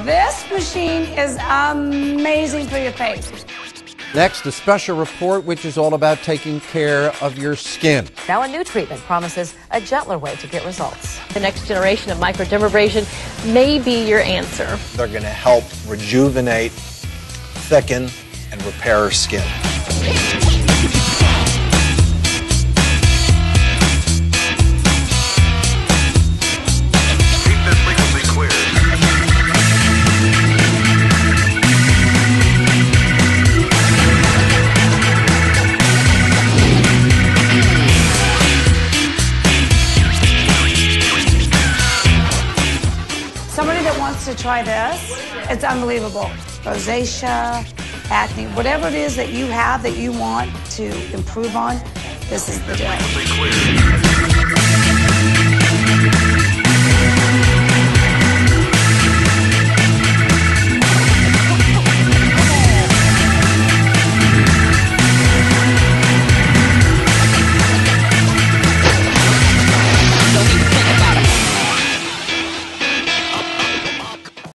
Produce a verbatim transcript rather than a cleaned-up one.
This machine is amazing for your face. Next, a special report which is all about taking care of your skin. Now a new treatment promises a gentler way to get results. The next generation of microdermabrasion may be your answer. They're going to help rejuvenate, thicken, and repair skin. Somebody that wants to try this, it's unbelievable. Rosacea, acne, whatever it is that you have that you want to improve on, this is the day.